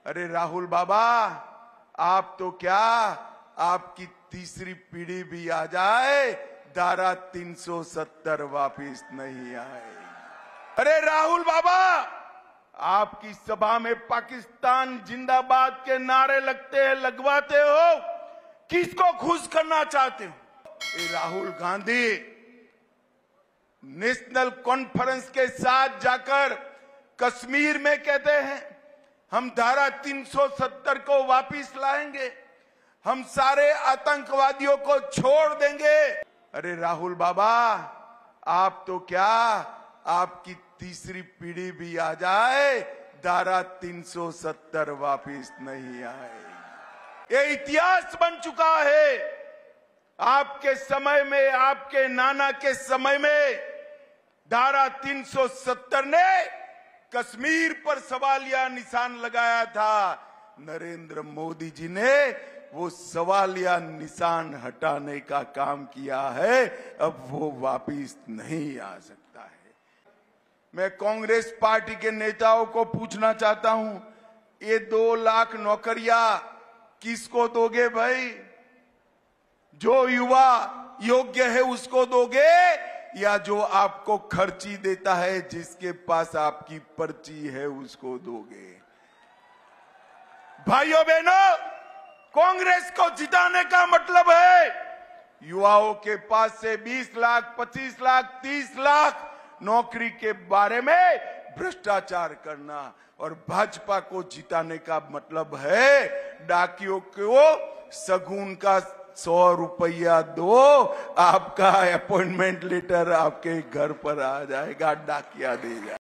अरे राहुल बाबा, आप तो क्या, आपकी तीसरी पीढ़ी भी आ जाए, धारा 370 वापिस नहीं आए। अरे राहुल बाबा, आपकी सभा में पाकिस्तान जिंदाबाद के नारे लगते हैं, लगवाते हो, किसको खुश करना चाहते हो? राहुल गांधी नेशनल कॉन्फ्रेंस के साथ जाकर कश्मीर में कहते हैं हम धारा 370 को वापिस लाएंगे, हम सारे आतंकवादियों को छोड़ देंगे। अरे राहुल बाबा, आप तो क्या, आपकी तीसरी पीढ़ी भी आ जाए, धारा 370 वापिस नहीं आए। ये इतिहास बन चुका है। आपके समय में, आपके नाना के समय में धारा 370 ने कश्मीर पर सवालिया निशान लगाया था। नरेंद्र मोदी जी ने वो सवालिया निशान हटाने का काम किया है, अब वो वापिस नहीं आ सकता है। मैं कांग्रेस पार्टी के नेताओं को पूछना चाहता हूं, ये 2 लाख नौकरियां किसको दोगे भाई? जो युवा योग्य है उसको दोगे, या जो आपको खर्ची देता है, जिसके पास आपकी पर्ची है, उसको दोगे? भाइयों बहनों, कांग्रेस को जिताने का मतलब है युवाओं के पास से 20 लाख, 25 लाख, 30 लाख नौकरी के बारे में भ्रष्टाचार करना। और भाजपा को जिताने का मतलब है डाकियों को सगुन का 100 रुपया दो, आपका अपॉइंटमेंट लेटर आपके घर पर आ जाएगा, डाकिया दे जाएगा।